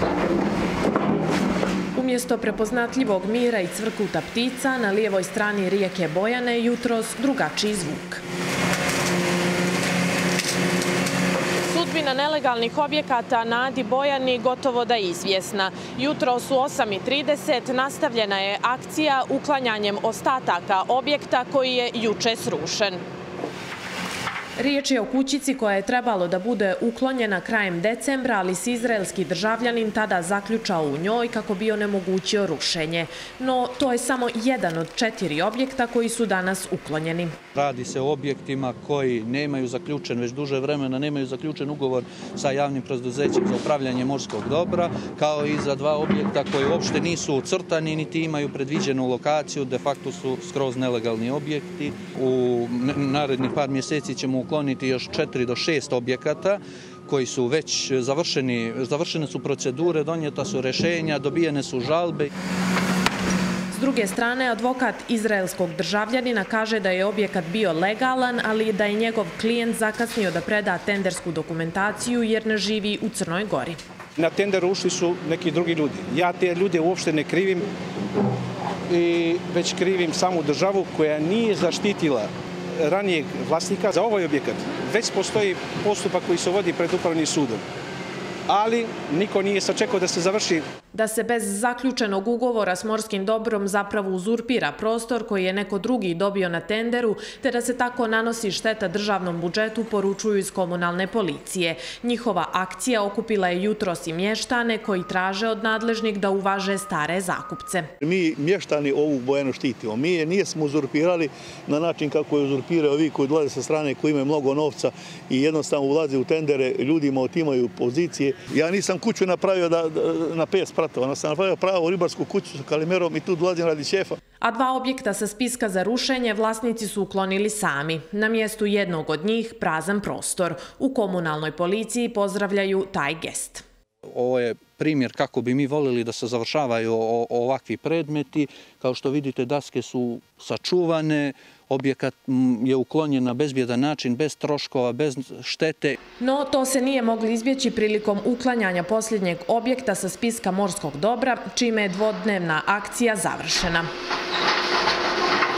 Umjesto prepoznatljivog mira i cvrkuta ptica, na lijevoj strani rijeke Bojane jutros drugačiji zvuk. Sudbina nelegalnih objekata na Adi Bojani gotovo da je izvjesna. Jutros u 8:30 nastavljena je akcija uklanjanjem ostataka objekta koji je juče srušen. Riječ je o kućici koja je trebalo da bude uklonjena krajem decembra, ali se izraelski državljanin tada zaključao u njoj kako bi onemogućio rušenje. No, to je samo jedan od 4 objekta koji su danas uklonjeni. Radi se o objektima koji nemaju zaključen, već duže vremena nemaju zaključen ugovor sa javnim preduzećem za upravljanje morskog dobra, kao i za 2 objekta koji uopšte nisu ucrtani, niti imaju predviđenu lokaciju, de facto su skroz nelegalni objekti. U narednih par mjeseci ćemo ukloniti još 4 do 6 objekata koji su već završene su procedure, donijeta su rješenja, dobijene su žalbe. S druge strane, advokat izraelskog državljanina kaže da je objekat bio legalan, ali da je njegov klijent zakasnio da preda tendersku dokumentaciju jer ne živi u Crnoj Gori. Na tender ušli su neki drugi ljudi. Ja te ljude uopšte ne krivim, već krivim samu državu koja nije zaštitila ranijeg vlasnika za ovaj objekat. Već postoji postupak koji se vodi pred upravnim sudom, ali niko nije sačekao da se završi. Da se bez zaključenog ugovora s morskim dobrom zapravo uzurpira prostor koji je neko drugi dobio na tenderu, te da se tako nanosi šteta državnom budžetu, poručuju iz komunalne policije. Njihova akcija okupila je jutros i mještane koji traže od nadležnih da uvaže stare zakupce. Mi mještani ovu Bojanu štitimo. Mi je nismo uzurpirali na način kako je uzurpiraju ovi koji dolaze sa strane, koji imaju mnogo novca i jednostavno ulaze u tendere, ljudima otimaju pozicije. Ja nisam kuću napravio na 5 spratova, ona sam napravio pravu ribarsku kuću sa kalimerom i tu dolazim radi šefa. A 2 objekta sa spiska za rušenje vlasnici su uklonili sami. Na mjestu jednog od njih prazan prostor. U komunalnoj policiji pozdravljaju taj gest. Ovo je primjer kako bi mi volili da se završavaju ovakvi predmeti. Kao što vidite, daske su sačuvane, objekat je uklonjen na bezbjedan način, bez troškova, bez štete. No, to se nije moglo izbjeći prilikom uklanjanja posljednjeg objekta sa spiska morskog dobra, čime je dvodnevna akcija završena.